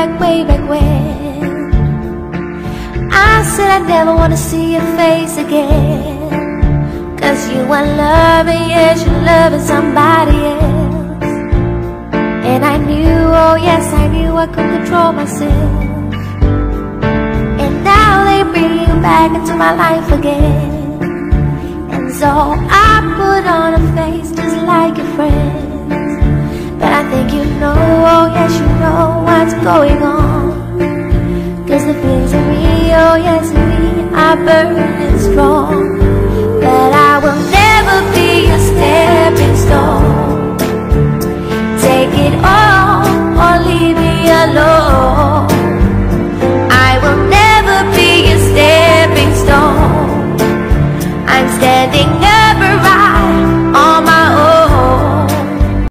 like way back when. I said I'd never want to see your face again, 'cause you were loving, yes, you're loving somebody else. And I knew, oh yes, I knew I couldn't control myself. And now they bring you back into my life again. And so I put on a face just like your friends. But I think you know, oh yes, you know what's going on. 'Cause the feelings in me, oh yes, in me are burning strong.